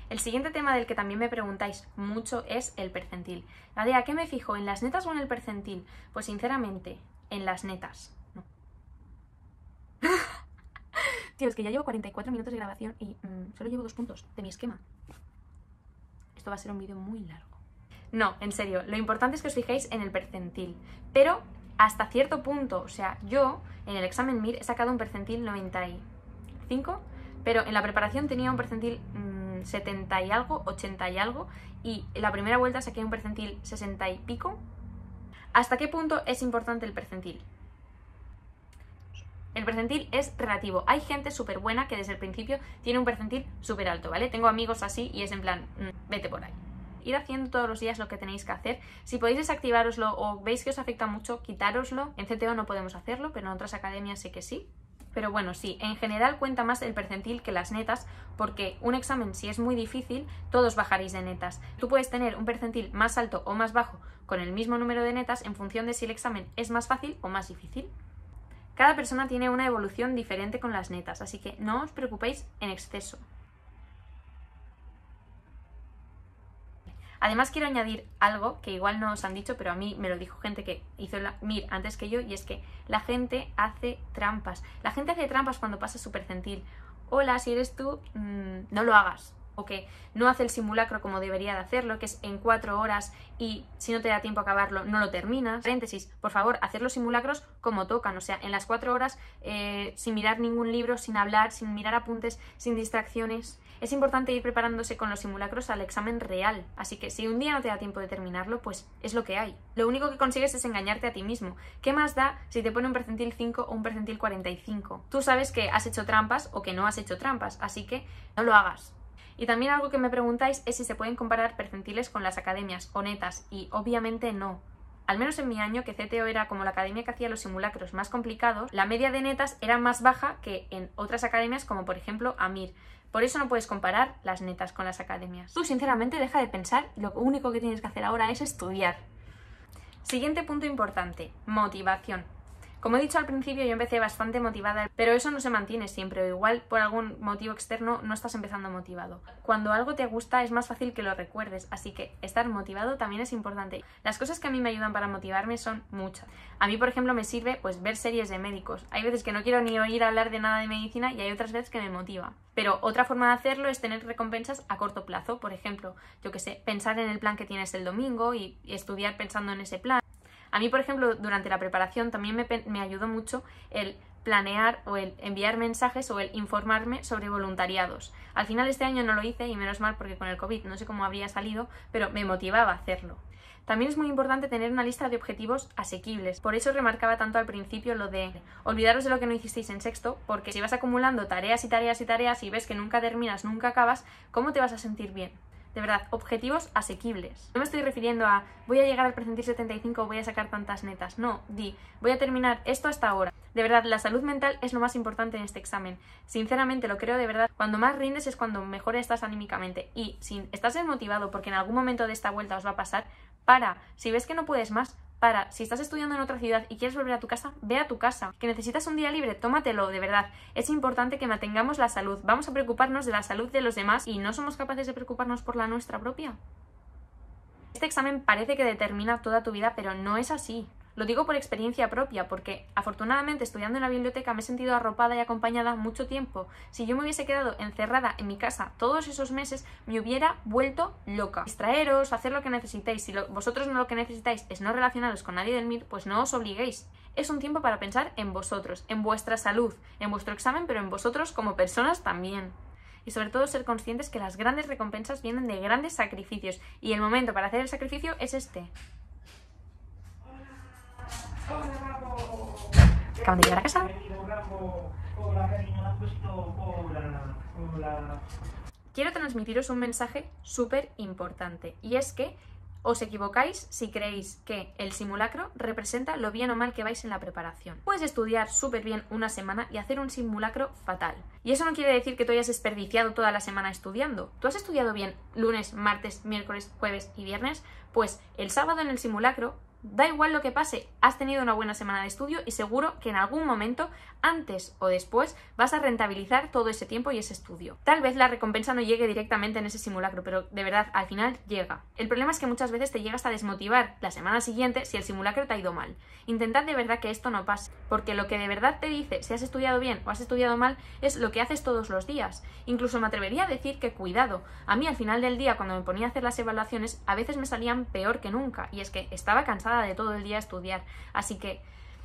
El siguiente tema del que también me preguntáis mucho es el percentil. ¿A qué me fijo? ¿En las netas o en el percentil? Pues sinceramente, en las netas. No. Tío, es que ya llevo 44 minutos de grabación y solo llevo 2 puntos de mi esquema. Esto va a ser un vídeo muy largo. No, en serio, lo importante es que os fijéis en el percentil. Pero hasta cierto punto, o sea, yo en el examen MIR he sacado un percentil 95, pero en la preparación tenía un percentil 70 y algo, 80 y algo, y en la primera vuelta saqué un percentil 60 y pico. ¿Hasta qué punto es importante el percentil? El percentil es relativo. Hay gente súper buena que desde el principio tiene un percentil súper alto, ¿vale? Tengo amigos así y es en plan, vete por ahí. Ir haciendo todos los días lo que tenéis que hacer. Si podéis desactivároslo o veis que os afecta mucho, quitároslo. En CTO no podemos hacerlo, pero en otras academias sí que sí. Pero bueno, sí, en general cuenta más el percentil que las netas, porque un examen, si es muy difícil, todos bajaréis de netas. Tú puedes tener un percentil más alto o más bajo con el mismo número de netas en función de si el examen es más fácil o más difícil. Cada persona tiene una evolución diferente con las netas, así que no os preocupéis en exceso. Además quiero añadir algo que igual no os han dicho, pero a mí me lo dijo gente que hizo la MIR antes que yo, y es que la gente hace trampas. La gente hace trampas cuando pasa su percentil. Hola, si eres tú, no lo hagas. O que no hace el simulacro como debería de hacerlo, que es en 4 horas y si no te da tiempo a acabarlo, no lo terminas. Paréntesis, por favor, hacer los simulacros como tocan, o sea, en las 4 horas, sin mirar ningún libro, sin hablar, sin mirar apuntes, sin distracciones. Es importante ir preparándose con los simulacros al examen real, así que si un día no te da tiempo de terminarlo, pues es lo que hay. Lo único que consigues es engañarte a ti mismo. ¿Qué más da si te pone un percentil 5 o un percentil 45? Tú sabes que has hecho trampas o que no has hecho trampas, así que no lo hagas. Y también algo que me preguntáis es si se pueden comparar percentiles con las academias o netas, y obviamente no. Al menos en mi año, que CTO era como la academia que hacía los simulacros más complicados, la media de netas era más baja que en otras academias como por ejemplo AMIR. Por eso no puedes comparar las netas con las academias. Tú sinceramente deja de pensar, lo único que tienes que hacer ahora es estudiar. Siguiente punto importante, motivación. Como he dicho al principio, yo empecé bastante motivada, pero eso no se mantiene siempre, o igual por algún motivo externo no estás empezando motivado. Cuando algo te gusta es más fácil que lo recuerdes, así que estar motivado también es importante. Las cosas que a mí me ayudan para motivarme son muchas. A mí, por ejemplo, me sirve pues ver series de médicos. Hay veces que no quiero ni oír hablar de nada de medicina y hay otras veces que me motiva. Pero otra forma de hacerlo es tener recompensas a corto plazo. Por ejemplo, yo que sé, pensar en el plan que tienes el domingo y estudiar pensando en ese plan. A mí, por ejemplo, durante la preparación también me ayudó mucho el planear o el enviar mensajes o el informarme sobre voluntariados. Al final este año no lo hice y menos mal porque con el COVID no sé cómo habría salido, pero me motivaba a hacerlo. También es muy importante tener una lista de objetivos asequibles. Por eso remarcaba tanto al principio lo de olvidaros de lo que no hicisteis en sexto, porque si vas acumulando tareas y tareas y tareas y ves que nunca terminas, nunca acabas, ¿cómo te vas a sentir bien? De verdad, objetivos asequibles. No me estoy refiriendo a voy a llegar al percentil 75 o voy a sacar tantas netas. No, voy a terminar esto hasta ahora. De verdad, la salud mental es lo más importante en este examen. Sinceramente, lo creo de verdad. Cuando más rindes es cuando mejor estás anímicamente. Y si estás desmotivado porque en algún momento de esta vuelta os va a pasar, para. Si ves que no puedes más, para. Si estás estudiando en otra ciudad y quieres volver a tu casa, ve a tu casa. Que necesitas un día libre, tómatelo, de verdad. Es importante que mantengamos la salud. Vamos a preocuparnos de la salud de los demás y no somos capaces de preocuparnos por la nuestra propia. Este examen parece que determina toda tu vida, pero no es así. Lo digo por experiencia propia, porque afortunadamente estudiando en la biblioteca me he sentido arropada y acompañada mucho tiempo. Si yo me hubiese quedado encerrada en mi casa todos esos meses, me hubiera vuelto loca. Distraeros, hacer lo que necesitéis. Si vosotros no lo que necesitáis es no relacionaros con nadie del MIR, pues no os obliguéis. Es un tiempo para pensar en vosotros, en vuestra salud, en vuestro examen, pero en vosotros como personas también. Y sobre todo ser conscientes que las grandes recompensas vienen de grandes sacrificios, y el momento para hacer el sacrificio es este. Acaban de llegar a casa. Quiero transmitiros un mensaje súper importante, y es que os equivocáis si creéis que el simulacro representa lo bien o mal que vais en la preparación. Puedes estudiar súper bien una semana y hacer un simulacro fatal. Y eso no quiere decir que tú hayas desperdiciado toda la semana estudiando. ¿Tú has estudiado bien lunes, martes, miércoles, jueves y viernes? Pues el sábado en el simulacro Da igual lo que pase, has tenido una buena semana de estudio y seguro que en algún momento, antes o después, vas a rentabilizar todo ese tiempo y ese estudio. Tal vez la recompensa no llegue directamente en ese simulacro, pero de verdad, al final llega. El problema es que muchas veces te llegas a desmotivar la semana siguiente si el simulacro te ha ido mal. Intentad de verdad que esto no pase, porque lo que de verdad te dice si has estudiado bien o has estudiado mal es lo que haces todos los días. Incluso me atrevería a decir que cuidado. A mí al final del día, cuando me ponía a hacer las evaluaciones, a veces me salían peor que nunca, y es que estaba cansada de todo el día estudiar, así que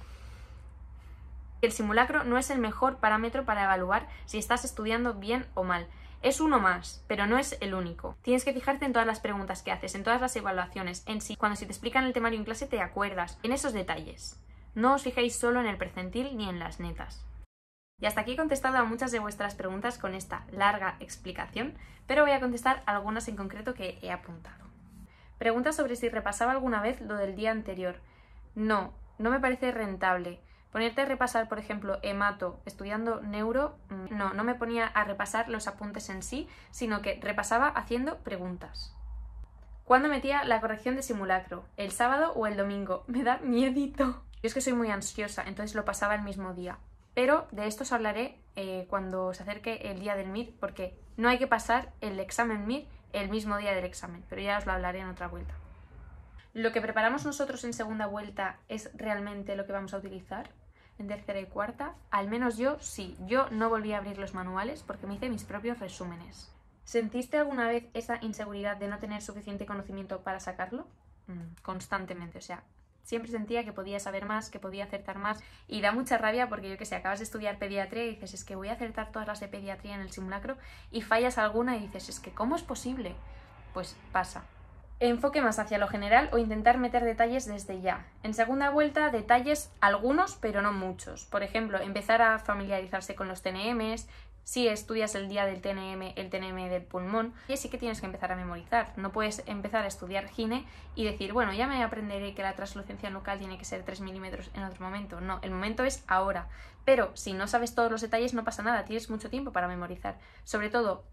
el simulacro no es el mejor parámetro para evaluar si estás estudiando bien o mal. Es uno más, pero no es el único. Tienes que fijarte en todas las preguntas que haces, en todas las evaluaciones, en sí, cuando se te explican el temario en clase te acuerdas, en esos detalles. No os fijéis solo en el percentil ni en las netas. Y hasta aquí he contestado a muchas de vuestras preguntas con esta larga explicación, pero voy a contestar algunas en concreto que he apuntado. Pregunta sobre si repasaba alguna vez lo del día anterior. No me parece rentable. Ponerte a repasar, por ejemplo, hemato estudiando neuro, no me ponía a repasar los apuntes en sí, sino que repasaba haciendo preguntas. ¿Cuándo metía la corrección de simulacro? ¿El sábado o el domingo? Me da miedito. Yo es que soy muy ansiosa, entonces lo pasaba el mismo día. Pero de esto os hablaré cuando se acerque el día del MIR, porque no hay que pasar el examen MIR el mismo día del examen, pero ya os lo hablaré en otra vuelta. ¿Lo que preparamos nosotros en segunda vuelta es realmente lo que vamos a utilizar en tercera y cuarta? Al menos yo sí, yo no volví a abrir los manuales porque me hice mis propios resúmenes. ¿Sentiste alguna vez esa inseguridad de no tener suficiente conocimiento para sacarlo? Constantemente, o sea, siempre sentía que podía saber más, que podía acertar más, y da mucha rabia porque yo que sé, acabas de estudiar pediatría y dices, es que voy a acertar todas las de pediatría en el simulacro, y fallas alguna y dices, es que ¿cómo es posible? Pues pasa. Enfoque más hacia lo general o intentar meter detalles desde ya. En segunda vuelta, detalles algunos, pero no muchos. Por ejemplo, empezar a familiarizarse con los TNMs. Si estudias el día del TNM, el TNM del pulmón, y sí que tienes que empezar a memorizar. No puedes empezar a estudiar gine y decir, bueno, ya me aprenderé que la translucencia nucal tiene que ser 3 milímetros en otro momento. No, el momento es ahora. Pero si no sabes todos los detalles, no pasa nada, tienes mucho tiempo para memorizar. Sobre todo,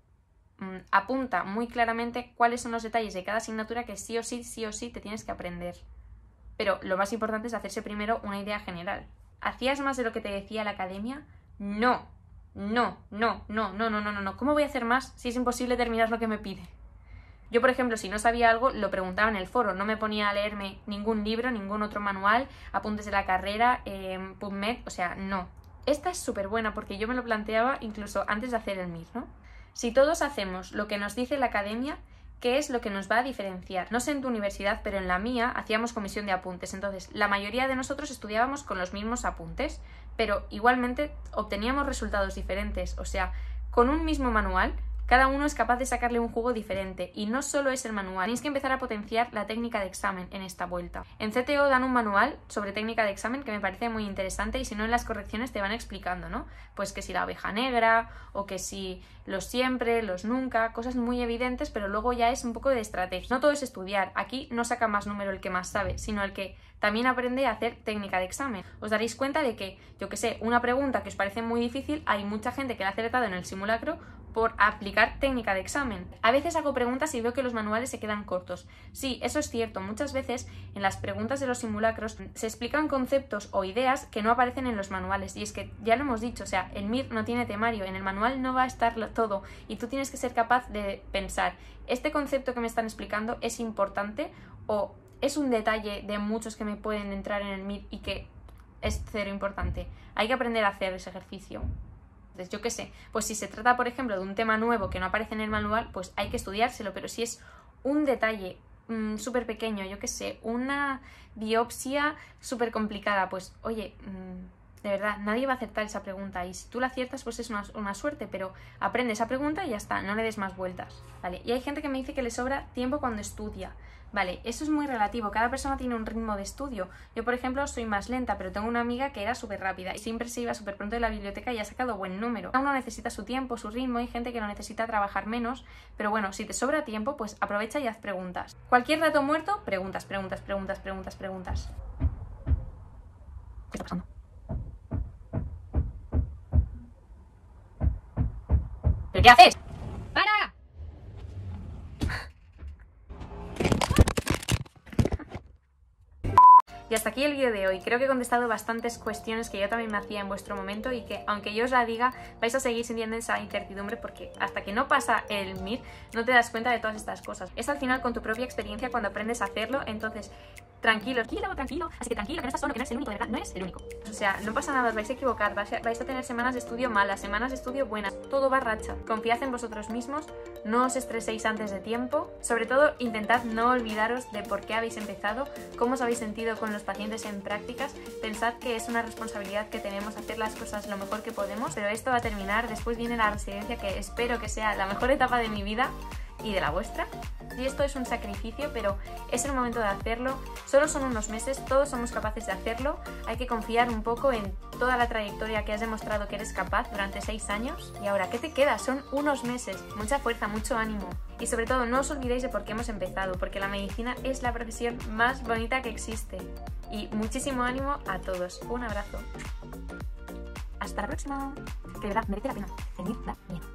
apunta muy claramente cuáles son los detalles de cada asignatura que sí o sí te tienes que aprender. Pero lo más importante es hacerse primero una idea general. ¿Hacías más de lo que te decía la academia? No. No. ¿Cómo voy a hacer más si es imposible terminar lo que me pide? Yo, por ejemplo, si no sabía algo, lo preguntaba en el foro. No me ponía a leerme ningún libro, ningún otro manual, apuntes de la carrera, PubMed, o sea, no. Esta es súper buena porque yo me lo planteaba incluso antes de hacer el MIR, ¿no? Si todos hacemos lo que nos dice la academia, ¿qué es lo que nos va a diferenciar? No sé en tu universidad, pero en la mía hacíamos comisión de apuntes. Entonces, la mayoría de nosotros estudiábamos con los mismos apuntes, pero igualmente obteníamos resultados diferentes. O sea, con un mismo manual, cada uno es capaz de sacarle un juego diferente. Y no solo es el manual, tenéis que empezar a potenciar la técnica de examen en esta vuelta. En CTO dan un manual sobre técnica de examen que me parece muy interesante, y si no, en las correcciones te van explicando, ¿no? Pues que si la oveja negra, o que si los siempre, los nunca, cosas muy evidentes, pero luego ya es un poco de estrategia. No todo es estudiar. Aquí no saca más número el que más sabe, sino el que también aprende a hacer técnica de examen. Os daréis cuenta de que, yo que sé, una pregunta que os parece muy difícil, hay mucha gente que la ha acertado en el simulacro por aplicar técnica de examen. A veces hago preguntas y veo que los manuales se quedan cortos. Sí, eso es cierto. Muchas veces en las preguntas de los simulacros se explican conceptos o ideas que no aparecen en los manuales. Y es que ya lo hemos dicho, o sea, el MIR no tiene temario, en el manual no va a estar todo, y tú tienes que ser capaz de pensar, ¿este concepto que me están explicando es importante o es un detalle de muchos que me pueden entrar en el MIR y que es cero importante? Hay que aprender a hacer ese ejercicio. Entonces, yo qué sé, pues si se trata, por ejemplo, de un tema nuevo que no aparece en el manual, pues hay que estudiárselo, pero si es un detalle súper pequeño, yo qué sé, una biopsia súper complicada, pues oye, de verdad, nadie va a acertar esa pregunta, y si tú la aciertas, pues es una suerte, pero aprende esa pregunta y ya está, no le des más vueltas, ¿vale? Y hay gente que me dice que le sobra tiempo cuando estudia. Vale, eso es muy relativo, cada persona tiene un ritmo de estudio. Yo, por ejemplo, soy más lenta, pero tengo una amiga que era súper rápida y siempre se iba súper pronto de la biblioteca y ha sacado buen número. Cada uno necesita su tiempo, su ritmo, hay gente que lo necesita trabajar menos, pero bueno, si te sobra tiempo, pues aprovecha y haz preguntas. Cualquier rato muerto, preguntas. ¿Qué está pasando? ¿Pero qué haces? ¡Para! Y hasta aquí el vídeo de hoy. Creo que he contestado bastantes cuestiones que yo también me hacía en vuestro momento y que, aunque yo os la diga, vais a seguir sintiendo esa incertidumbre porque hasta que no pasa el MIR no te das cuenta de todas estas cosas. Es al final con tu propia experiencia cuando aprendes a hacerlo, entonces tranquilo, así que tranquilo, que no estás solo, que no eres el único, de verdad, no eres el único. O sea, no pasa nada, os vais a equivocar, vais a tener semanas de estudio malas, semanas de estudio buenas, todo va a racha. Confiad en vosotros mismos, no os estreséis antes de tiempo, sobre todo intentad no olvidaros de por qué habéis empezado, cómo os habéis sentido con los pacientes en prácticas, pensad que es una responsabilidad que tenemos hacer las cosas lo mejor que podemos, pero esto va a terminar, después viene la residencia que espero que sea la mejor etapa de mi vida y de la vuestra. Y esto es un sacrificio, pero es el momento de hacerlo. Solo son unos meses, todos somos capaces de hacerlo. Hay que confiar un poco en toda la trayectoria que has demostrado que eres capaz durante 6 años. Y ahora, ¿qué te queda? Son unos meses. Mucha fuerza, mucho ánimo. Y sobre todo, no os olvidéis de por qué hemos empezado, porque la medicina es la profesión más bonita que existe. Y muchísimo ánimo a todos. Un abrazo. Hasta la próxima. Que de verdad merece la pena. Feliz la mía.